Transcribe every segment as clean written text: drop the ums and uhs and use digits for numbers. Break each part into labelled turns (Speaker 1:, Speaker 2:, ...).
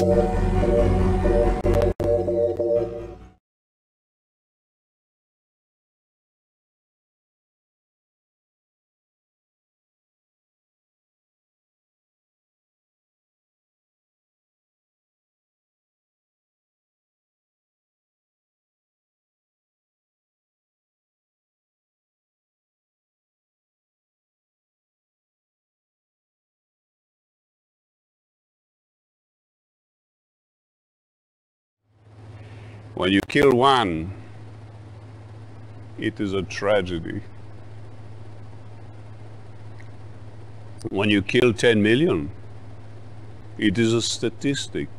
Speaker 1: When you kill one, it is a tragedy. When you kill 10 million, it is a statistic.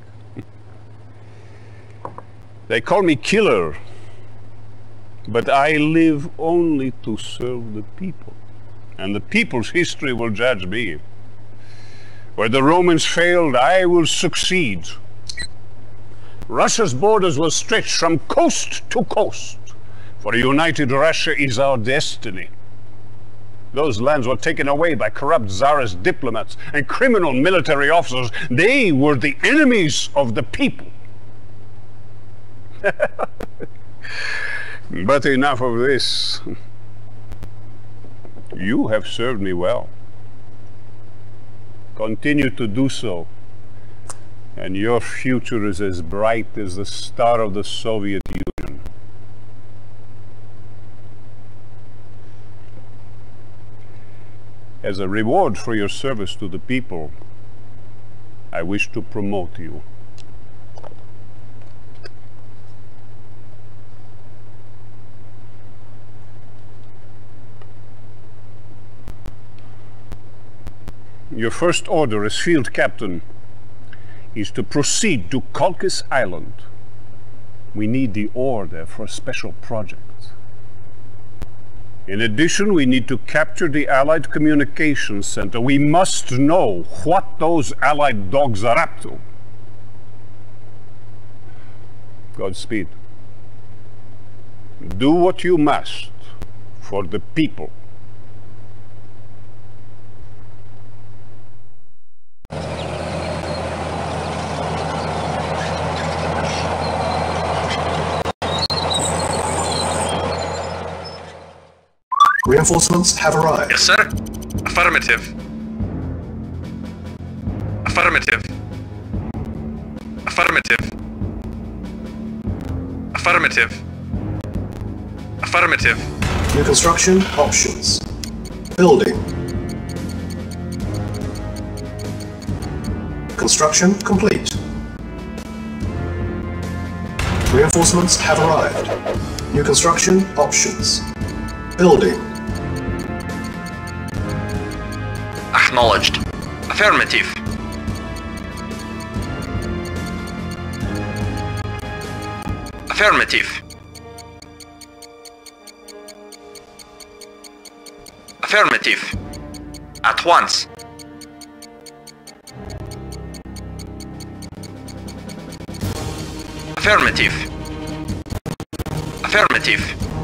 Speaker 1: They call me killer, but I live only to serve the people. And the people's history will judge me. Where the Romans failed, I will succeed. Russia's borders will stretch from coast to coast, for a united Russia is our destiny. Those lands were taken away by corrupt Tsarist diplomats and criminal military officers. They were the enemies of the people. But enough of this. You have served me well. Continue to do so. And your future is as bright as the star of the Soviet Union. As a reward for your service to the people, I wish to promote you. Your first order as field captain is to proceed to Khalkis Island. We need the ore there for a special project. In addition, we need to capture the Allied Communications Center. We must know what those Allied dogs are up to. Godspeed. Do what you must for the people.
Speaker 2: Reinforcements have arrived.
Speaker 3: Yes, sir. Affirmative. Affirmative. Affirmative. Affirmative. Affirmative.
Speaker 2: New construction options. Building. Construction complete. Reinforcements have arrived. New construction options. Building.
Speaker 3: Acknowledged. Affirmative. Affirmative. Affirmative. At once. Affirmative. Affirmative.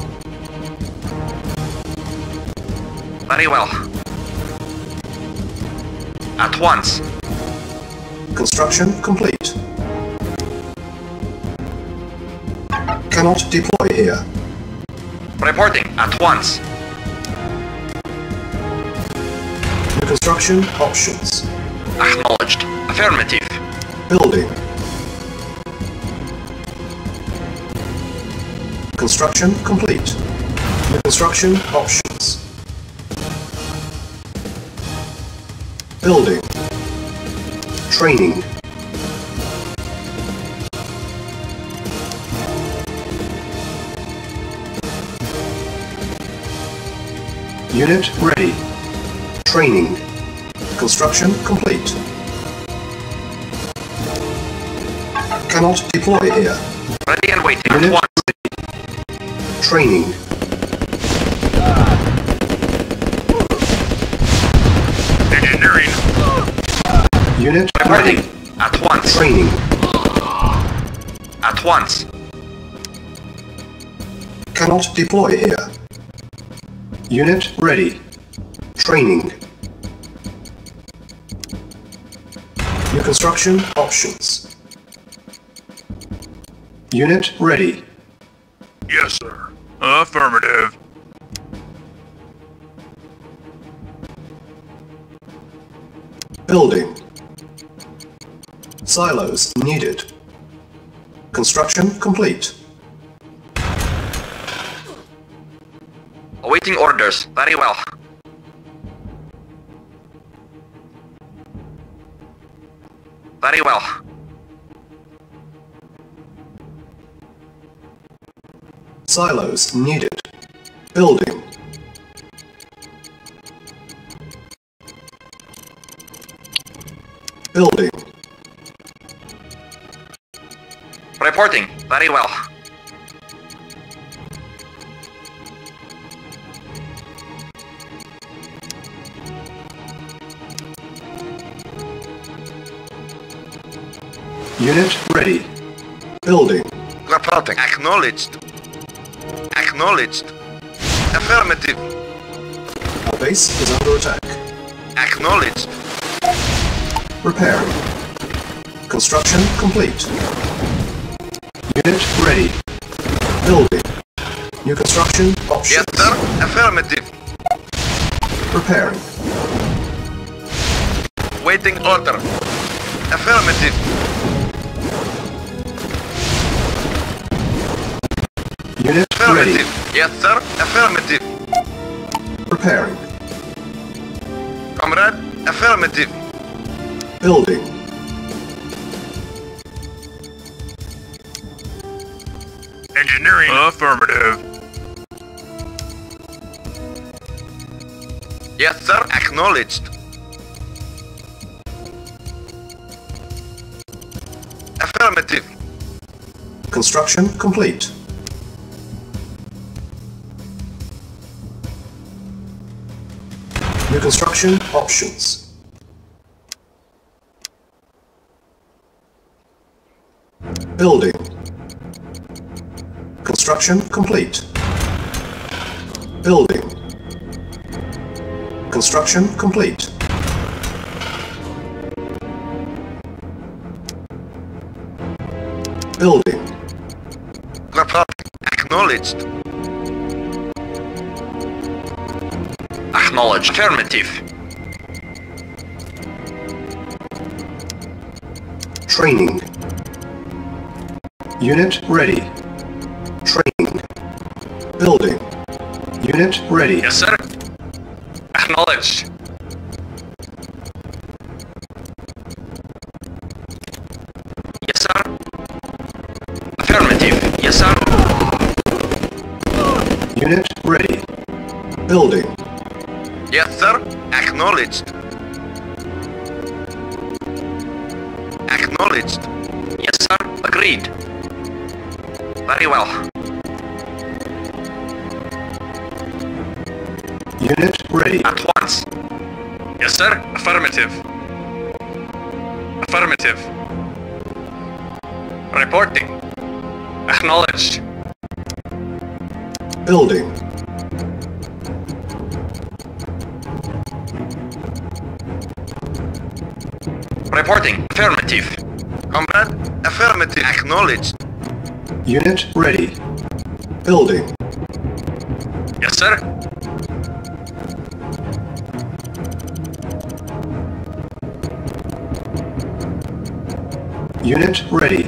Speaker 3: Very well. At once.
Speaker 2: Construction complete. Cannot deploy here.
Speaker 3: Reporting at once.
Speaker 2: New construction options.
Speaker 3: Acknowledged. Affirmative.
Speaker 2: Building. Construction complete. New construction options. Building. Training. Unit ready. Training. Construction complete. Cannot deploy here.
Speaker 3: Ready and waiting
Speaker 2: Unit
Speaker 3: at once.
Speaker 2: ready. Training.
Speaker 3: Engineering.
Speaker 2: Unit
Speaker 3: Reporting
Speaker 2: ready.
Speaker 3: at once.
Speaker 2: Training.
Speaker 3: At once.
Speaker 2: Cannot deploy here. Unit ready. Training. New construction options. Unit ready.
Speaker 4: Yes, sir. Affirmative.
Speaker 2: Building. Silos needed. Construction complete.
Speaker 3: Awaiting orders. Very well. Very well.
Speaker 2: Silos needed. Building. Building.
Speaker 3: Reporting. Very well.
Speaker 2: Unit ready. Building.
Speaker 4: Reporting. Acknowledged. Acknowledged. Affirmative.
Speaker 2: Our base is under attack.
Speaker 4: Acknowledged.
Speaker 2: Repairing. Construction complete. Unit ready. Building. New construction options.
Speaker 4: Yes, sir. Affirmative.
Speaker 2: Repairing.
Speaker 4: Waiting order. Affirmative.
Speaker 2: Unit ready.
Speaker 4: Affirmative. Yes, sir. Affirmative.
Speaker 2: Repairing.
Speaker 4: Comrade. Affirmative.
Speaker 2: Building.
Speaker 4: Engineering. Affirmative. Yes, sir. Acknowledged. Affirmative.
Speaker 2: Construction complete. New construction options. Building. Construction complete. Building. Construction complete. Building.
Speaker 4: Reporting. Acknowledged.
Speaker 3: Acknowledged. Affirmative.
Speaker 2: Training. Unit ready. Training. Building. Unit ready.
Speaker 3: Yes, sir. Acknowledged. Yes, sir. Affirmative. Yes, sir.
Speaker 2: Unit ready. Building.
Speaker 4: Yes, sir. Acknowledged. Acknowledged.
Speaker 3: Yes, sir. Agreed. Very well.
Speaker 2: Unit ready.
Speaker 3: At once.
Speaker 4: Yes, sir. Affirmative. Affirmative. Reporting. Acknowledged.
Speaker 2: Building.
Speaker 3: Reporting. Affirmative.
Speaker 4: Comrade. Affirmative. Acknowledged.
Speaker 2: Unit ready. Building.
Speaker 3: Yes, sir.
Speaker 2: Unit ready.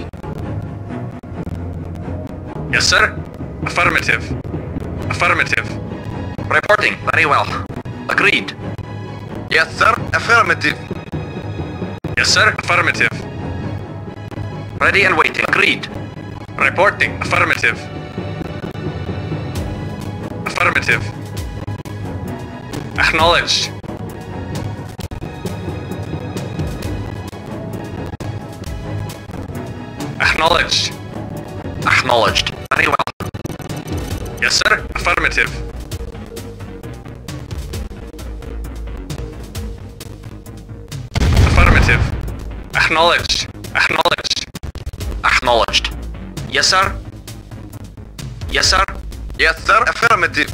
Speaker 4: Yes, sir. Affirmative. Affirmative.
Speaker 3: Reporting. Very well. Agreed.
Speaker 4: Yes, sir. Affirmative. Yes, sir. Affirmative.
Speaker 3: Ready and waiting. Agreed.
Speaker 4: Reporting. Affirmative. Affirmative. Acknowledged. Acknowledged.
Speaker 3: Acknowledged. Very well.
Speaker 4: Yes, sir. Affirmative. Affirmative. Acknowledged. Acknowledged.
Speaker 3: Acknowledged. Yes, sir. Yes, sir.
Speaker 4: Yes, sir. Affirmative.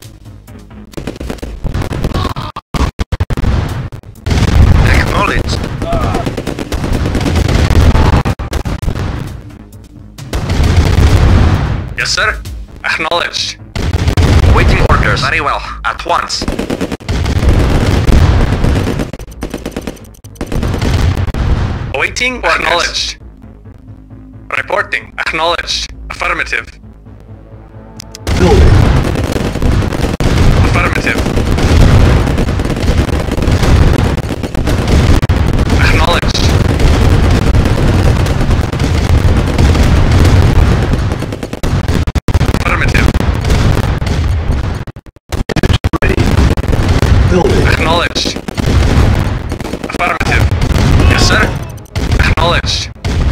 Speaker 4: Acknowledged. Yes, sir. Acknowledged.
Speaker 3: Awaiting orders. Very well. At once.
Speaker 4: Awaiting orders. Acknowledged. Reporting. Acknowledged. Affirmative.
Speaker 2: Building.
Speaker 4: Affirmative. Acknowledged. Affirmative.
Speaker 2: Ready. Building.
Speaker 4: Acknowledged. Affirmative. Yes, sir. Acknowledged.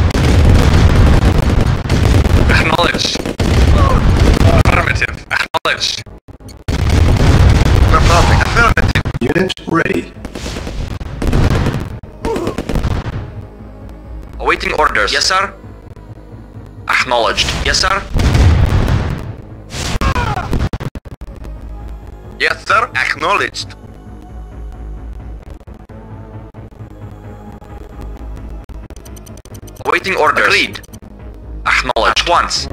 Speaker 4: Acknowledged. Affirmative. Acknowledged. Reporting. Affirmative.
Speaker 2: Unit ready.
Speaker 3: Awaiting orders. Yes, sir. Acknowledged. Yes, sir.
Speaker 4: Yes, sir. Acknowledged.
Speaker 3: Awaiting orders. Agreed. Acknowledged. At once.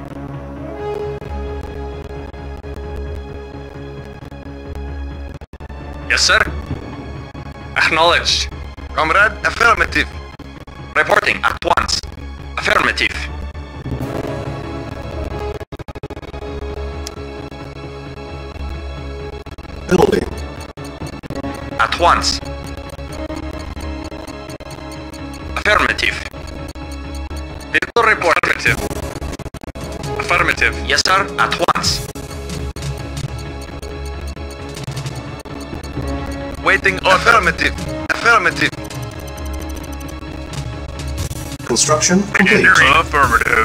Speaker 4: Yes, sir. Acknowledged. Comrade, affirmative.
Speaker 3: Reporting. At once. Affirmative.
Speaker 2: Building.
Speaker 3: At once. Affirmative.
Speaker 4: Vehicle report. Affirmative. Affirmative.
Speaker 3: Yes, sir. At once.
Speaker 4: Waiting order. Affirmative. Affirmative.
Speaker 2: Construction complete.
Speaker 4: Affirmative.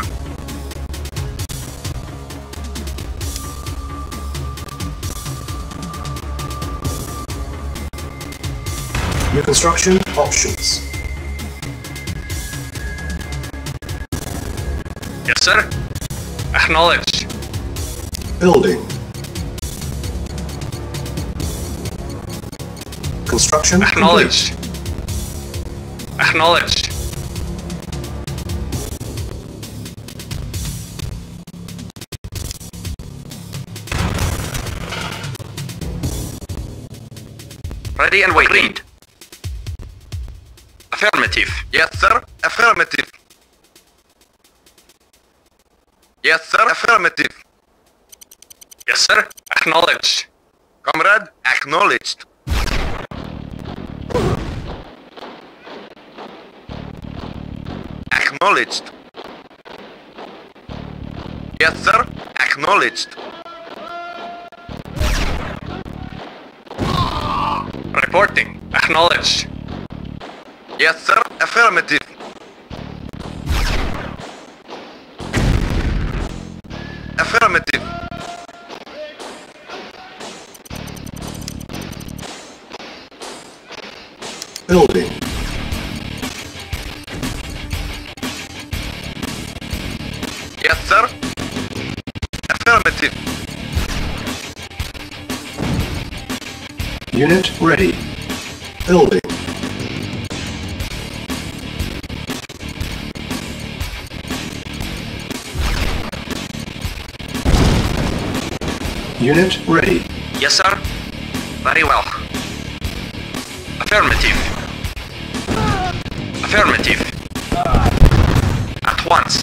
Speaker 2: New construction options.
Speaker 4: Yes, sir. Acknowledged.
Speaker 2: Building. Construction
Speaker 4: Acknowledged. Acknowledged.
Speaker 3: Ready and waiting. Agreed. Affirmative.
Speaker 4: Yes, sir. Affirmative. Yes, sir. Affirmative. Yes, sir. Acknowledged. Comrade, acknowledged. Acknowledged. Yes, sir. Acknowledged. Reporting. Acknowledged. Yes, sir. Affirmative. Affirmative.
Speaker 2: Building.
Speaker 4: Yes, sir. Affirmative.
Speaker 2: Unit ready. Building. Unit ready.
Speaker 3: Yes, sir. Very well. Affirmative. Affirmative. At once.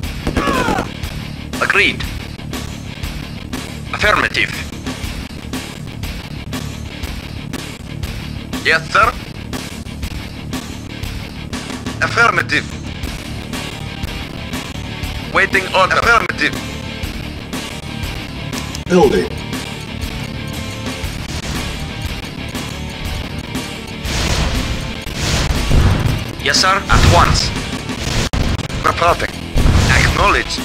Speaker 3: Agreed. Affirmative.
Speaker 4: Yes, sir. Affirmative. Waiting order. Affirmative.
Speaker 2: Building.
Speaker 3: Yes, sir. At once.
Speaker 4: Reporting. Acknowledged.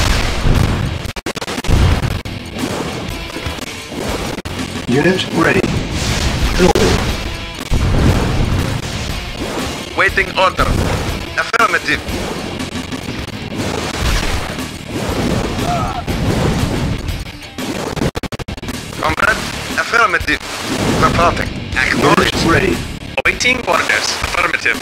Speaker 2: Unit ready. Building.
Speaker 4: Waiting order. Affirmative. Comrade, affirmative. Reporting. Acknowledged.
Speaker 2: Unit ready.
Speaker 4: Waiting orders. Affirmative.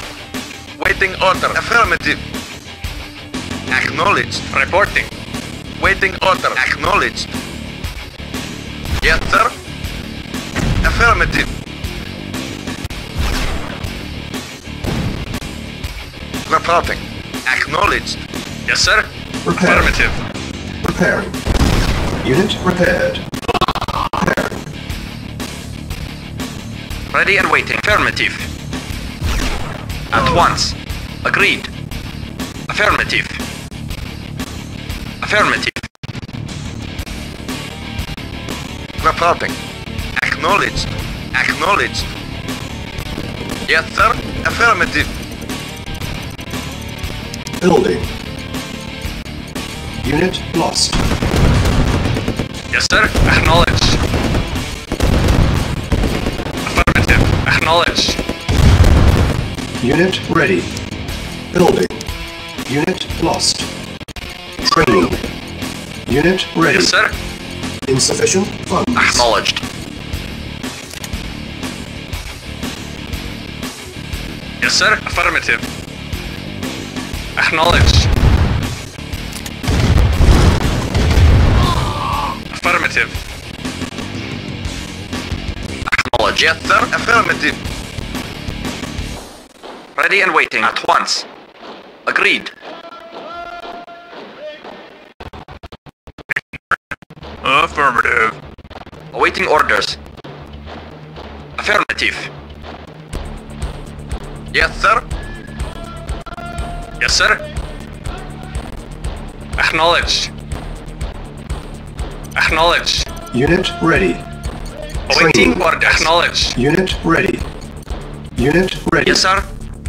Speaker 4: Waiting order. Affirmative. Acknowledged. Reporting. Waiting order. Acknowledged. Yes, sir. Affirmative. Reporting. Acknowledged.
Speaker 3: Yes, sir.
Speaker 2: Repairing.
Speaker 4: Affirmative.
Speaker 2: Repairing. Unit repaired. Repairing.
Speaker 3: Ready and waiting. Affirmative. At once. Agreed. Affirmative. Affirmative.
Speaker 4: Reporting. Acknowledged. Acknowledged. Yes, sir. Affirmative.
Speaker 2: Building. Unit lost.
Speaker 3: Yes, sir. Acknowledged. Affirmative. Acknowledged.
Speaker 2: Unit ready. Building. Unit lost. Training. Unit ready.
Speaker 3: Yes, sir.
Speaker 2: Insufficient funds.
Speaker 3: Acknowledged. Yes, sir. Affirmative. Acknowledged. Affirmative. Acknowledged.
Speaker 4: Yes, sir. Affirmative.
Speaker 3: Ready and waiting at once. Agreed.
Speaker 4: Affirmative.
Speaker 3: Awaiting orders. Affirmative.
Speaker 4: Yes, sir.
Speaker 3: Yes, sir. Acknowledged. Acknowledged.
Speaker 2: Unit ready.
Speaker 3: Awaiting
Speaker 2: Training.
Speaker 3: orders. Acknowledged.
Speaker 2: Unit ready. Unit ready.
Speaker 3: Yes, sir.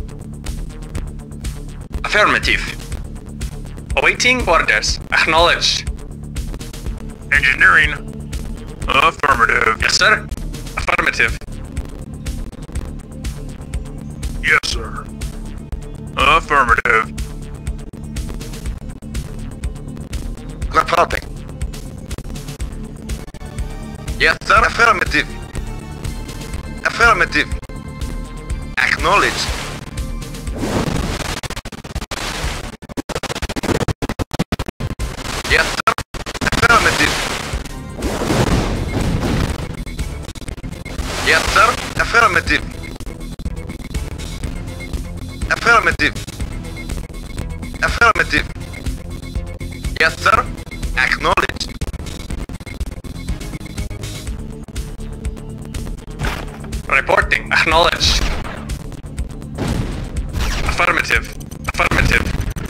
Speaker 3: Affirmative. Awaiting orders. Acknowledged.
Speaker 4: Engineering. Affirmative.
Speaker 3: Yes, sir. Affirmative.
Speaker 4: Yes, sir. Affirmative. Reporting. Yes, sir. Affirmative. Affirmative. Acknowledged. Yes, sir. Affirmative. Yes, sir. Affirmative. Affirmative. Affirmative. Yes, sir. Acknowledged.
Speaker 3: Reporting. Acknowledged. Affirmative. Affirmative.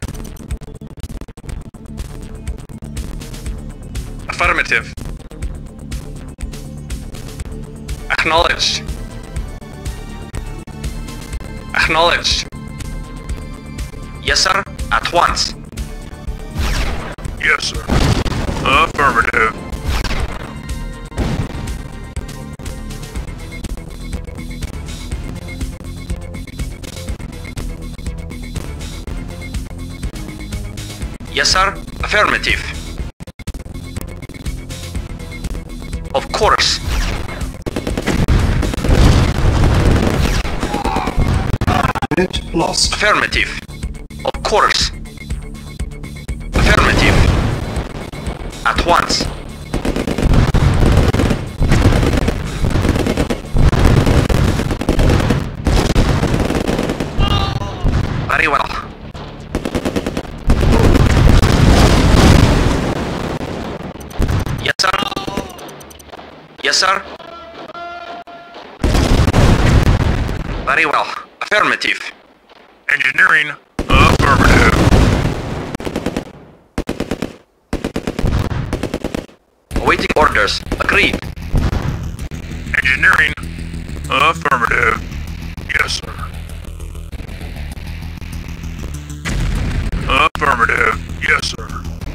Speaker 3: Affirmative. Acknowledged. Acknowledged. Yes, sir. At once.
Speaker 4: Yes, sir. Affirmative.
Speaker 3: Yes, sir. Affirmative. Of course.
Speaker 2: Unit lost.
Speaker 3: Affirmative. Of course. Affirmative. At once. Very well. Yes, sir. Yes, sir. Very well. Affirmative.
Speaker 4: Engineering. Affirmative.
Speaker 3: Awaiting orders. Agreed.
Speaker 4: Engineering. Affirmative. Yes, sir. Affirmative. Yes, sir.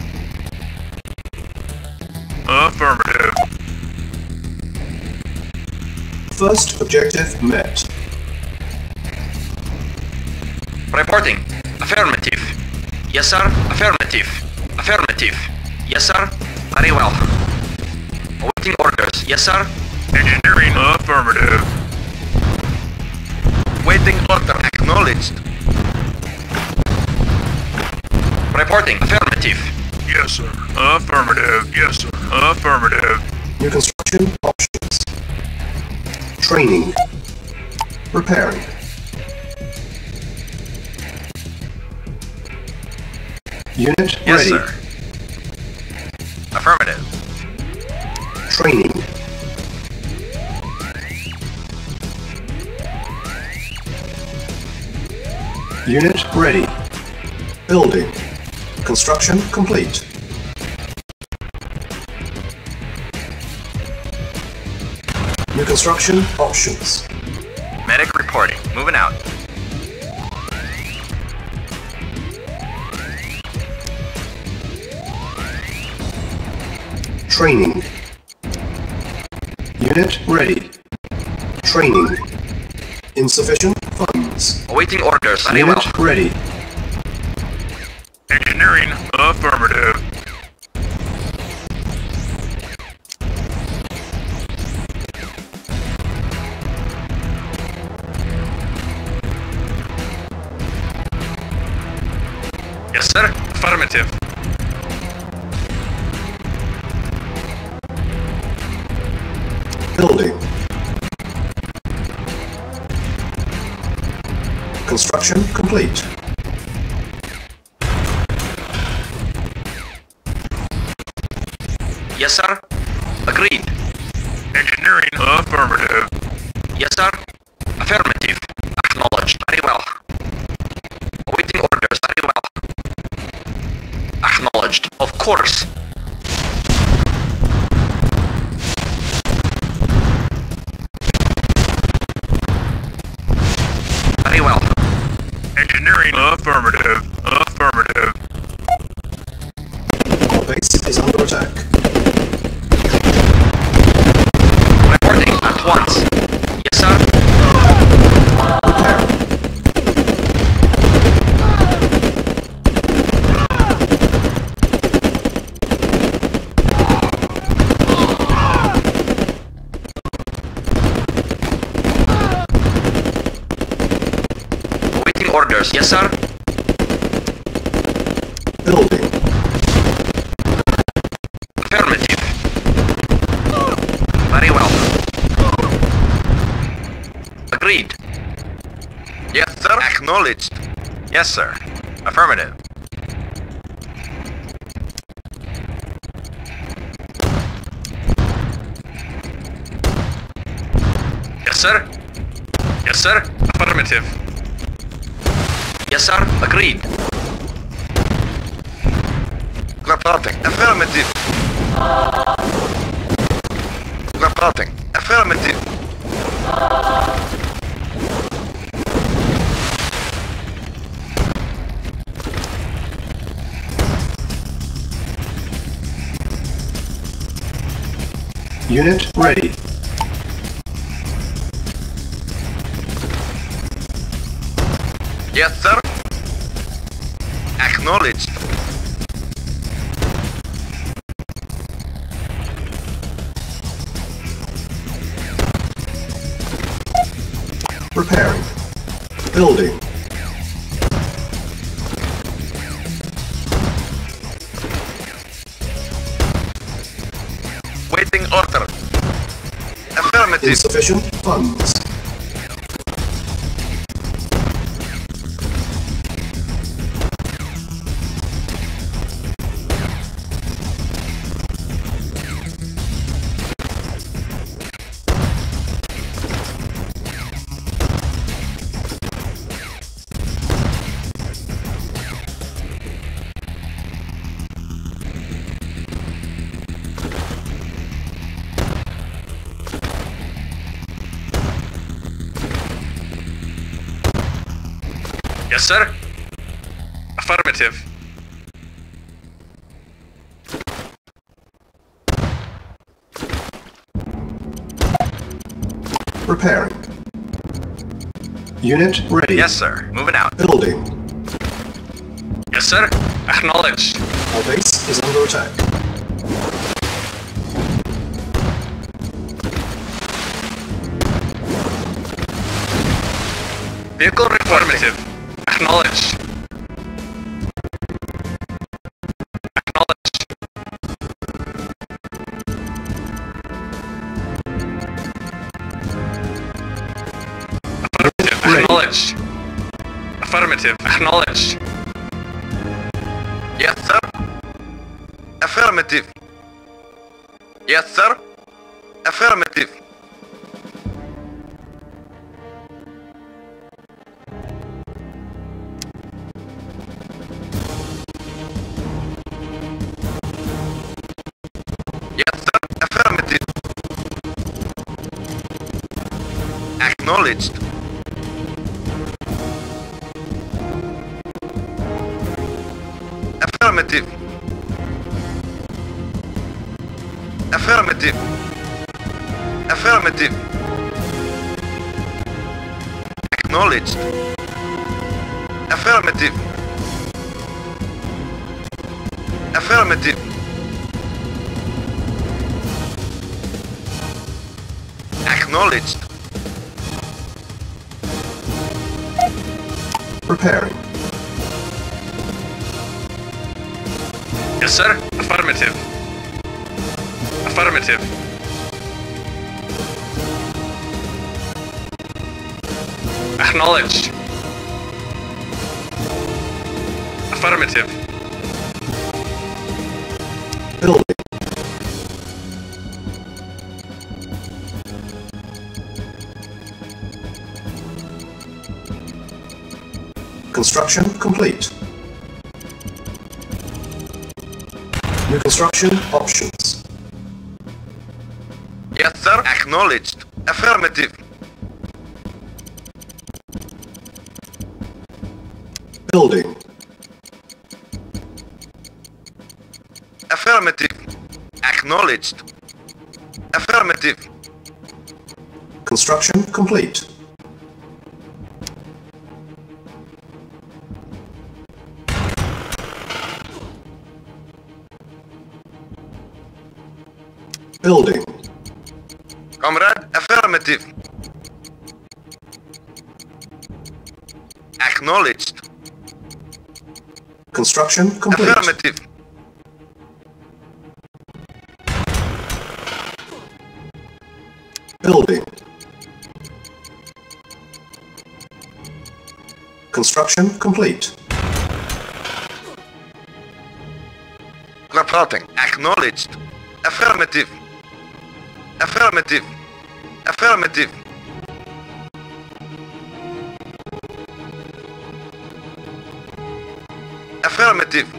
Speaker 4: Affirmative.
Speaker 2: First objective met.
Speaker 3: Reporting. Affirmative. Yes, sir. Affirmative. Affirmative. Yes, sir. Very well. Awaiting orders. Yes, sir.
Speaker 4: Engineering. Affirmative. Waiting order. Acknowledged.
Speaker 3: Reporting. Affirmative.
Speaker 4: Yes, sir. Affirmative. Yes, sir. Affirmative.
Speaker 2: New construction options. Training. Repairing. Unit
Speaker 3: Yes,
Speaker 2: ready.
Speaker 3: sir. Affirmative.
Speaker 2: Training. Unit ready. Building. Construction complete. New construction options.
Speaker 3: Medic reporting. Moving out.
Speaker 2: Training. Unit ready. Training. Insufficient funds.
Speaker 3: Awaiting orders. Very well.
Speaker 2: Unit ready.
Speaker 4: Engineering. Affirmative.
Speaker 3: Yes, sir. Affirmative.
Speaker 2: Building. Construction complete.
Speaker 3: Yes, sir. Agreed.
Speaker 4: Engineering. Affirmative.
Speaker 3: Yes, sir. Affirmative. Acknowledged. Very well. Awaiting orders. Very well. Acknowledged. Of course. Very well.
Speaker 4: Engineering. Affirmative. Affirmative.
Speaker 2: Our base is under attack.
Speaker 3: Reporting at once. Yes, sir.
Speaker 2: Repair.
Speaker 3: Awaiting orders. Yes, sir.
Speaker 2: Building.
Speaker 3: Affirmative. Very well. Agreed. Yes, sir. Acknowledged. Yes, sir. Affirmative. Yes, sir. Yes, sir. Affirmative. Yes, sir. Agreed. Reporting. Affirmative. Reporting. Affirmative.
Speaker 2: Unit ready.
Speaker 3: Yes, sir. Acknowledged.
Speaker 2: Repairing. Building.
Speaker 3: Waiting order. Affirmative.
Speaker 2: Insufficient funds.
Speaker 3: Yes, sir. Affirmative.
Speaker 2: Repairing. Unit ready.
Speaker 3: Yes, sir. Moving out.
Speaker 2: Building.
Speaker 3: Yes, sir. Acknowledged.
Speaker 2: Our base is under attack.
Speaker 3: Vehicle affirmative. Acknowledged. Acknowledged. Acknowledged. Affirmative. Acknowledged. Yes, sir. Affirmative. Yes, sir. Affirmative. Yes, sir. Affirmative. Acknowledged. Affirmative. Affirmative. Affirmative. Acknowledged. Affirmative. Affirmative. Acknowledged.
Speaker 2: Preparing.
Speaker 3: Yes, sir. Affirmative. Affirmative. Acknowledged. Affirmative.
Speaker 2: Building. Construction complete. New construction options.
Speaker 3: Yes, sir. Acknowledged. Affirmative.
Speaker 2: Building.
Speaker 3: Affirmative. Acknowledged. Affirmative.
Speaker 2: Construction complete. Building.
Speaker 3: Comrade, affirmative. Acknowledged.
Speaker 2: Construction complete.
Speaker 3: Affirmative.
Speaker 2: Building. Construction complete.
Speaker 3: Reporting. Acknowledged. Affirmative. Affirmative. Affirmative. Affirmative.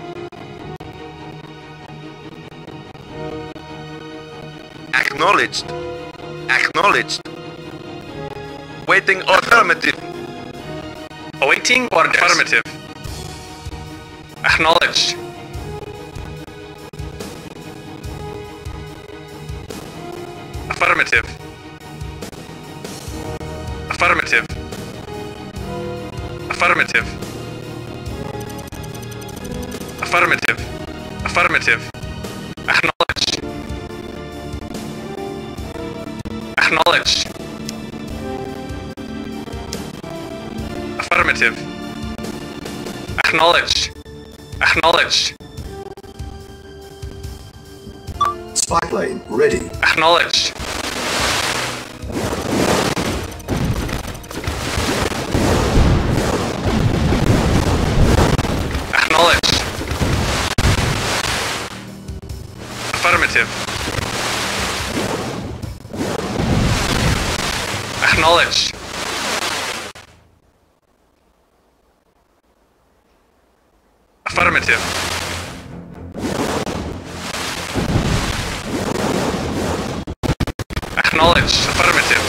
Speaker 3: Acknowledged. Acknowledged. Waiting order. Affirmative. Awaiting order. Affirmative. Acknowledged. Affirmative. Affirmative. Affirmative. Affirmative. Affirmative. Acknowledged. Acknowledged. Affirmative. Acknowledged. Acknowledged.
Speaker 2: Spy plane ready.
Speaker 3: Acknowledged. Acknowledged. Affirmative. Acknowledged. Affirmative. Acknowledged. Affirmative.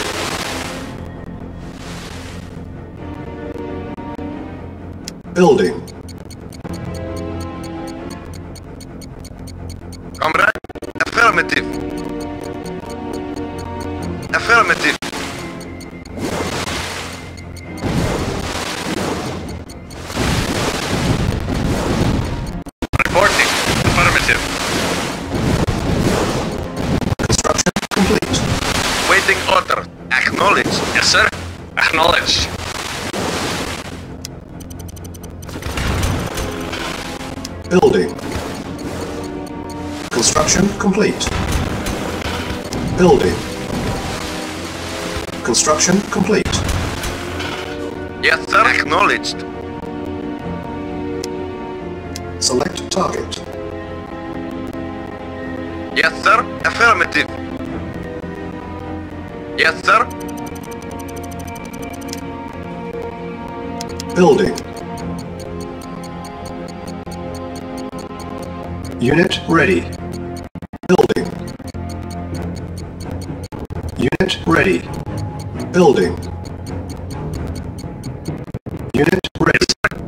Speaker 2: Building.
Speaker 3: Comrade. Affirmative. Affirmative. Reporting. Affirmative.
Speaker 2: Construction complete.
Speaker 3: Waiting order. Acknowledged. Yes, sir. Acknowledged.
Speaker 2: Building. Construction complete. Building. Construction complete.
Speaker 3: Yes, sir. Acknowledged.
Speaker 2: Select target.
Speaker 3: Yes, sir. Affirmative. Yes, sir.
Speaker 2: Building. Unit ready. Building. Unit ready. Building. Unit ready.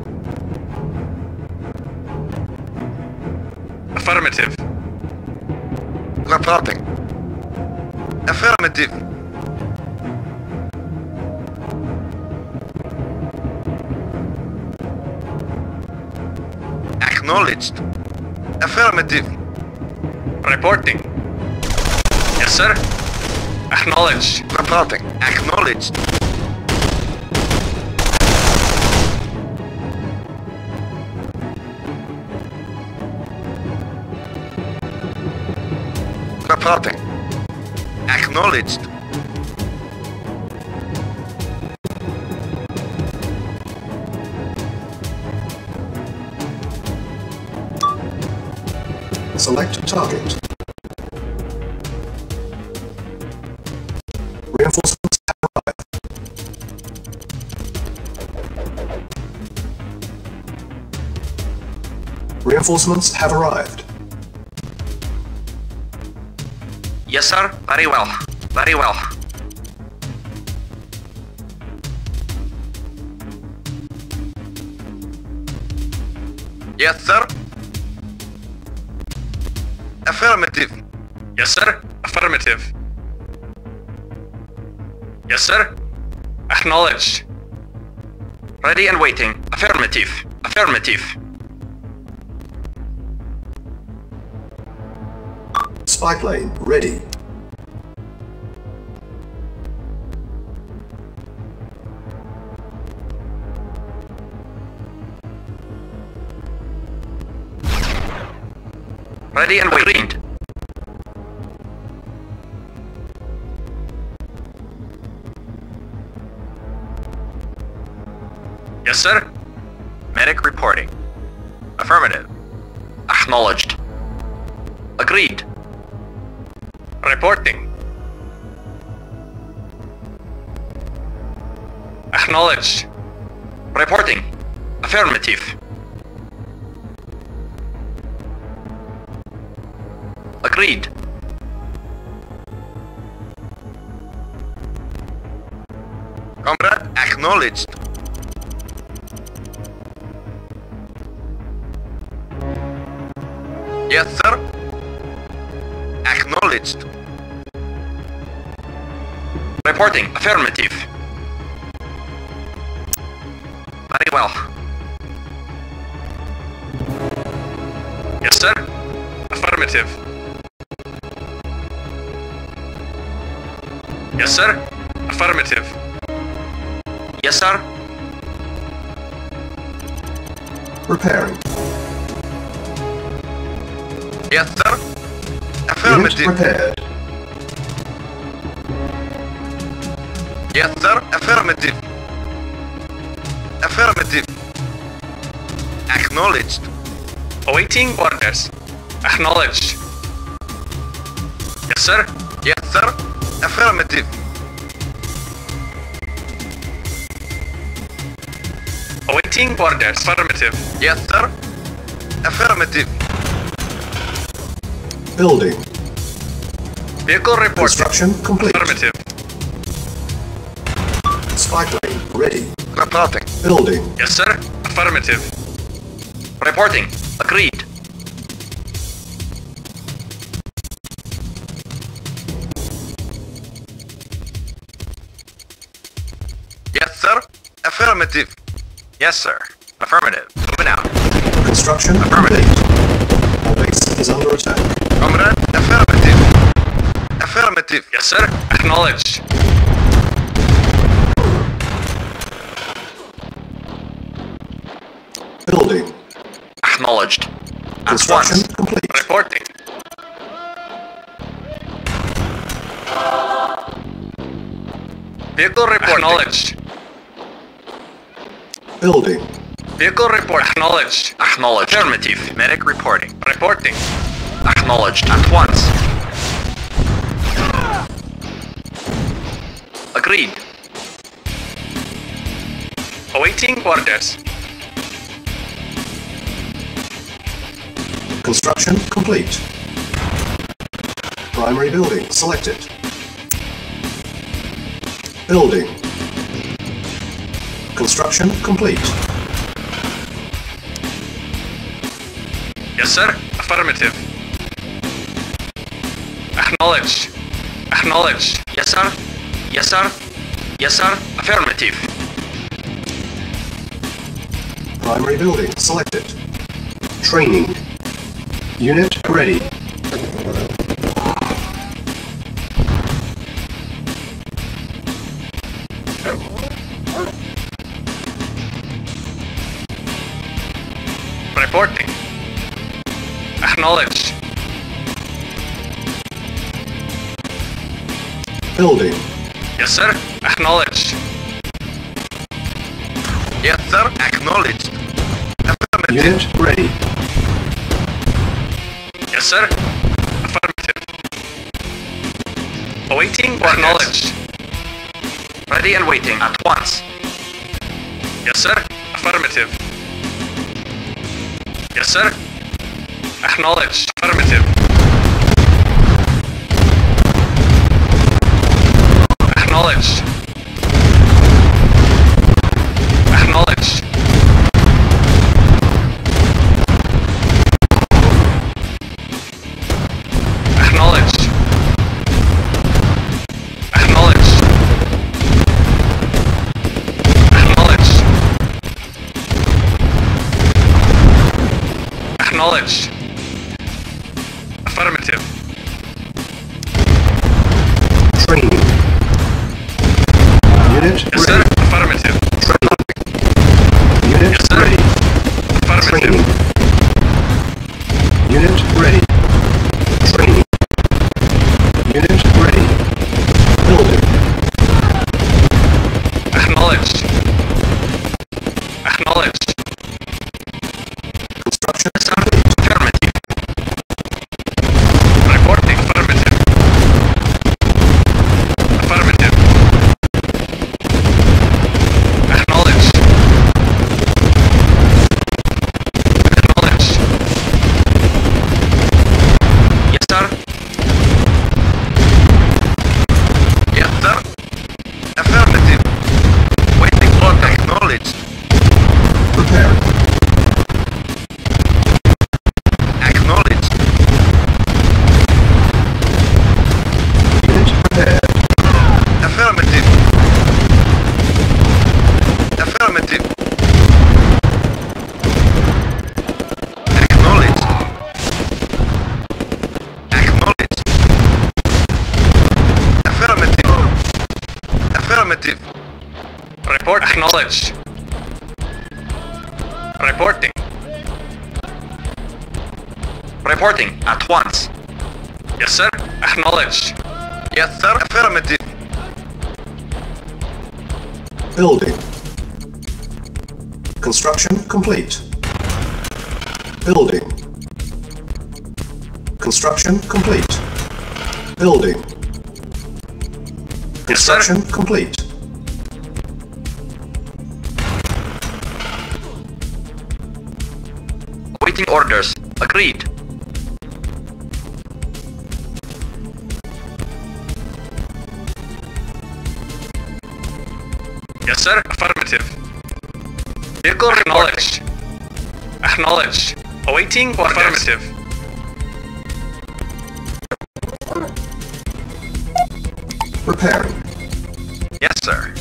Speaker 3: Affirmative. Reporting. Affirmative. Acknowledged. Affirmative. Reporting. Yes, sir. Acknowledged. Reporting. Acknowledged. Reporting. Acknowledged.
Speaker 2: Select target. Reinforcements have arrived. Reinforcements have arrived.
Speaker 3: Yes, sir. Very well. Very well. Yes, sir. Affirmative. Yes, sir. Affirmative. Yes, sir. Acknowledged. Ready and waiting. Affirmative. Affirmative.
Speaker 2: Spy plane ready.
Speaker 3: Ready and waiting. Yes, sir. Medic reporting. Affirmative. Acknowledged. Agreed. Reporting. Acknowledged. Reporting. Affirmative. Agreed. Comrade, acknowledged. Yes, sir. Acknowledged. Reporting. Affirmative. Very well. Yes, sir. Affirmative. Yes, sir. Affirmative. Yes, sir.
Speaker 2: Repairing.
Speaker 3: Yes, sir.
Speaker 2: Unit
Speaker 3: Affirmative.
Speaker 2: repaired.
Speaker 3: Yes, sir. Affirmative. Affirmative. Acknowledged. Awaiting orders. Acknowledged. Yes, sir. Yes, sir. Affirmative. Awaiting orders. Affirmative. Yes, sir. Affirmative.
Speaker 2: Building.
Speaker 3: Vehicle reporting.
Speaker 2: Construction complete.
Speaker 3: Affirmative.
Speaker 2: Spy plane ready.
Speaker 3: Reporting.
Speaker 2: Building.
Speaker 3: Yes, sir. Affirmative. Reporting. Agreed. Yes, sir. Affirmative. Yes, sir. Affirmative. Moving out.
Speaker 2: Construction
Speaker 3: Affirmative.
Speaker 2: complete. Our base is under attack.
Speaker 3: Comrade, affirmative. Affirmative. Yes, sir. Acknowledged.
Speaker 2: Building.
Speaker 3: Acknowledged. At
Speaker 2: Construction
Speaker 3: once.
Speaker 2: complete.
Speaker 3: Reporting. Vehicle reporting. Acknowledged.
Speaker 2: Building.
Speaker 3: Vehicle report. Acknowledged. Acknowledged. Affirmative. Medic reporting. Reporting. Acknowledged. At once. Agreed. Awaiting orders.
Speaker 2: Construction complete. Primary building selected. Building. Construction complete.
Speaker 3: Yes, sir. Affirmative. Acknowledged. Acknowledged. Yes, sir. Yes, sir. Yes, sir. Affirmative.
Speaker 2: Primary building selected. Training. Unit ready.
Speaker 3: Reporting. Acknowledged.
Speaker 2: Building.
Speaker 3: Yes, sir. Acknowledged. Yes, sir. Acknowledged. Affirmative.
Speaker 2: Unit ready.
Speaker 3: Yes, sir. Affirmative. Awaiting. Acknowledged. Ready and waiting at once. Yes, sir. Affirmative. Yes, sir. Acknowledged. Affirmative. Acknowledged. Acknowledged. Acknowledged. Acknowledged. Acknowledged. Acknowledged. Affirmative.
Speaker 2: Training. Unit
Speaker 3: Yes, sir.
Speaker 2: ready.
Speaker 3: Affirmative.
Speaker 2: Unit
Speaker 3: Yes, sir.
Speaker 2: ready.
Speaker 3: Affirmative.
Speaker 2: Training. Unit ready. Training. Unit ready. Building.
Speaker 3: Acknowledged. Acknowledged.
Speaker 2: Construction
Speaker 3: Yes, sir. Affirmative. Reporting. Affirmative. Affirmative. Acknowledged. Acknowledged. Yes, sir. Yes, sir. Affirmative. Waiting order. Acknowledged.
Speaker 2: prepared.
Speaker 3: Acknowledged.
Speaker 2: Unit prepared.
Speaker 3: Affirmative. Affirmative. Acknowledged. Acknowledged. Affirmative. Affirmative. Report. Acknowledged. Reporting. Reporting at once. Yes, sir. Acknowledged. Yes, sir. Affirmative.
Speaker 2: Building. Construction complete. Building. Construction complete. Building.
Speaker 3: Yes, sir.
Speaker 2: Construction complete.
Speaker 3: Waiting orders. Agreed. Yes, sir. Affirmative. Vehicle acknowledged. Acknowledged. Awaiting orders. Affirmative.
Speaker 2: Repairing.
Speaker 3: Yes, sir.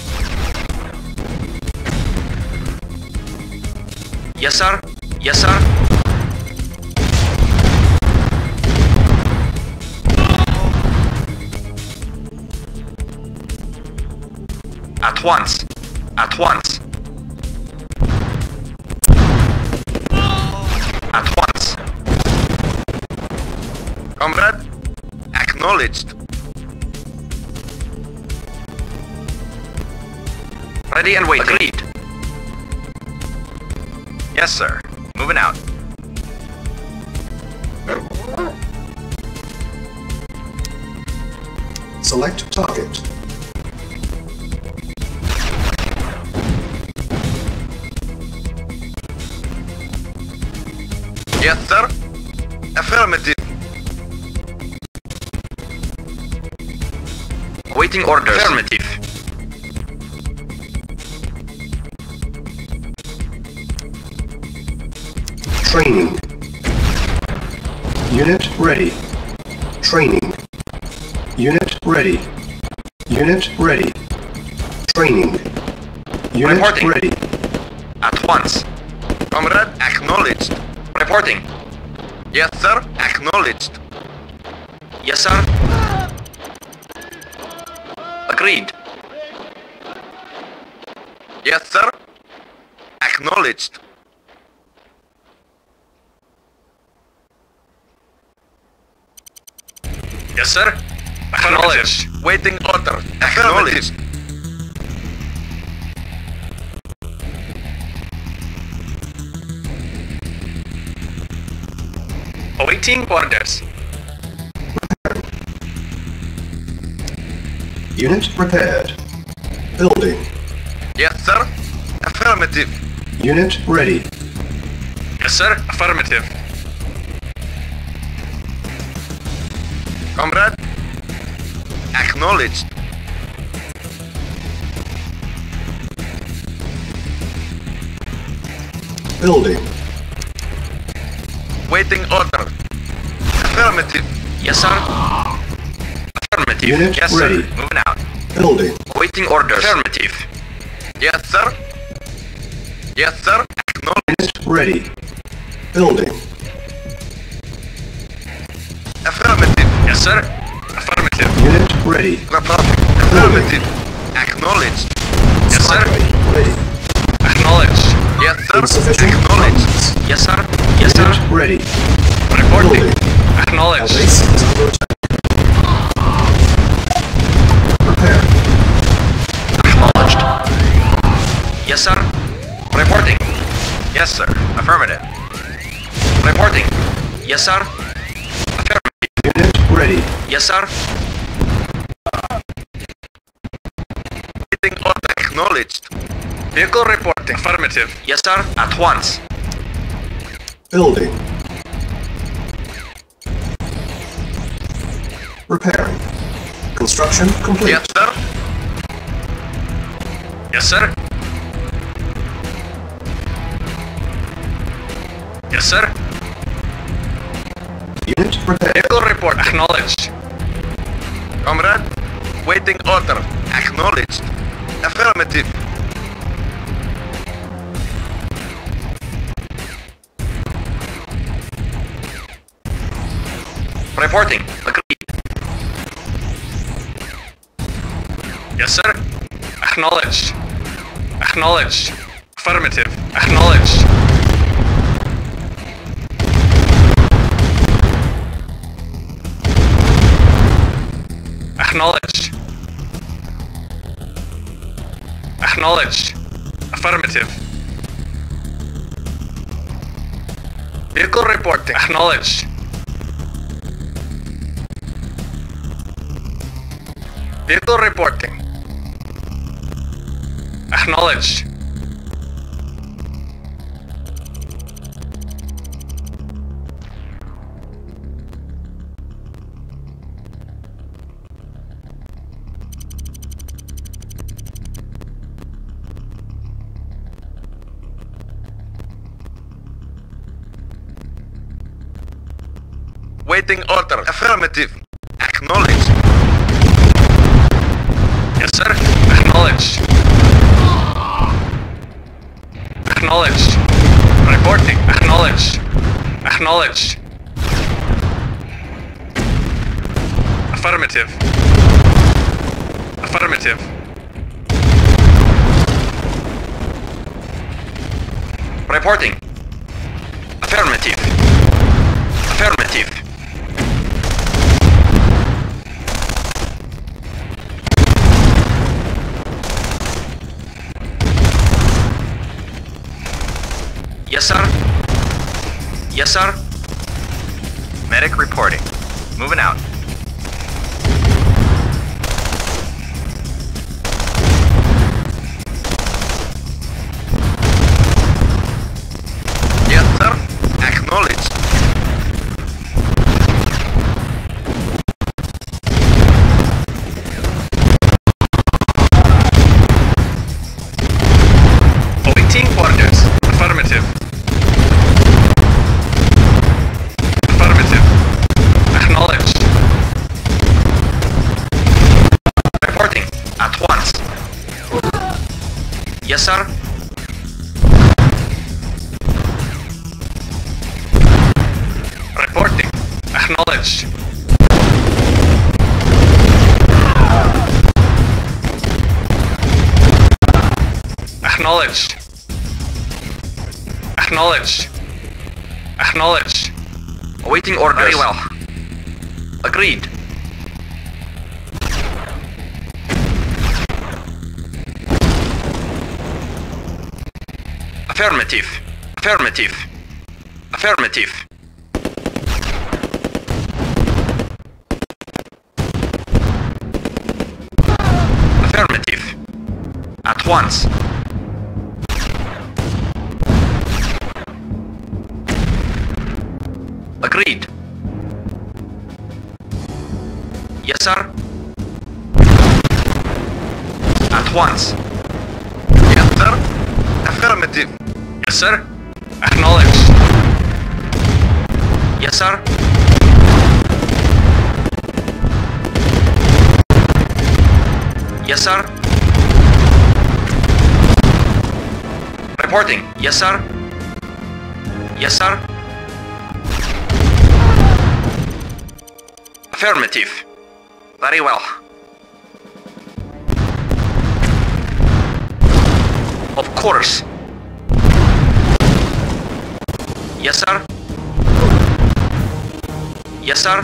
Speaker 3: Yes, sir. Yes, sir. At once. At once. At once. Comrade, acknowledged. Ready and waiting. Agreed. Yes, sir. Moving out.
Speaker 2: Select target.
Speaker 3: Yes, sir. Affirmative. Awaiting orders. Affirmative.
Speaker 2: Training. Unit ready. Training. Unit ready. Unit ready. Training. Unit
Speaker 3: Reporting.
Speaker 2: ready.
Speaker 3: At once. Comrade, acknowledged. Reporting. Yes, sir. Acknowledged. Yes, sir. Agreed. Yes, sir. Acknowledged. Yes, sir. Acknowledged. Waiting order. Acknowledged. Awaiting orders.
Speaker 2: Unit prepared. Building.
Speaker 3: Yes, sir. Affirmative.
Speaker 2: Unit ready.
Speaker 3: Yes, sir. Affirmative. Comrade. Acknowledged.
Speaker 2: Building.
Speaker 3: Waiting order. Affirmative. Yes, sir. Affirmative.
Speaker 2: Unit
Speaker 3: Yes,
Speaker 2: ready.
Speaker 3: sir. Moving out.
Speaker 2: Building.
Speaker 3: Waiting orders. Affirmative. Yes, sir. Yes, sir. Acknowledged.
Speaker 2: Unit ready. Building.
Speaker 3: Affirmative. Yes, sir. Affirmative.
Speaker 2: Unit ready.
Speaker 3: Affirmative. Acknowledged. Yes, sir.
Speaker 2: Skyway ready.
Speaker 3: Acknowledged. Yes, sir.
Speaker 2: Insufficient
Speaker 3: Acknowledged.
Speaker 2: funds.
Speaker 3: Yes, sir. Yes, sir.
Speaker 2: Unit ready.
Speaker 3: Reporting.
Speaker 2: Building. Our
Speaker 3: Acknowledged.
Speaker 2: base is under attack. Prepare.
Speaker 3: Acknowledged. Yes, sir. Reporting. Yes, sir. Affirmative. Reporting. Yes, sir. Affirmative.
Speaker 2: Unit ready.
Speaker 3: Yes, sir. Waiting order. Acknowledged. Vehicle reporting. Affirmative. Yes, sir. At once.
Speaker 2: Building. Repairing. Construction complete.
Speaker 3: Yes, sir. Yes, sir. Yes, sir.
Speaker 2: Unit prepared.
Speaker 3: Vehicle report. Acknowledged. Comrade. Waiting order. Acknowledged. Affirmative. Reporting. Agreed. Yes, sir. Acknowledged. Acknowledged. Affirmative. Acknowledged. Acknowledged. Acknowledged. Affirmative. Vehicle reporting. Acknowledged. Vehicle reporting. Acknowledged. Waiting order. Affirmative. Acknowledged. Yes, sir. Acknowledged. Acknowledged. Reporting. Acknowledged. Acknowledged. Affirmative. Affirmative. Reporting. Affirmative. Affirmative. Yes, sir. Yes, sir. Medic reporting. Moving out. Yes, sir. Acknowledged. Awaiting orders. Affirmative. Affirmative. Acknowledged. Reporting at once. Yes, sir. Reporting. Acknowledged. Acknowledged. Acknowledged. Acknowledged. Awaiting orders. Very well. Agreed. Affirmative. Affirmative. Affirmative. Affirmative. At once. Agreed. Yes, sir. At once. Yes, sir. Affirmative. Yes, sir. Acknowledged. Yes, sir. Yes, sir. Reporting. Yes, sir. Yes, sir. Affirmative. Very well. Of course. Yes, sir. Yes, sir.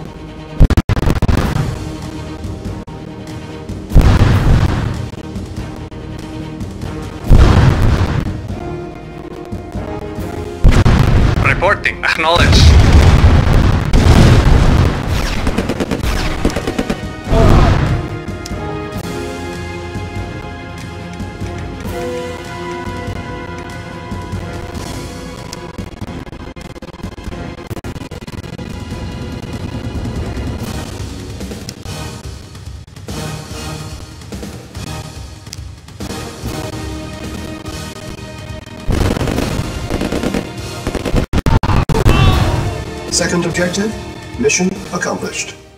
Speaker 3: Reporting. Acknowledged.
Speaker 2: Second objective, mission accomplished.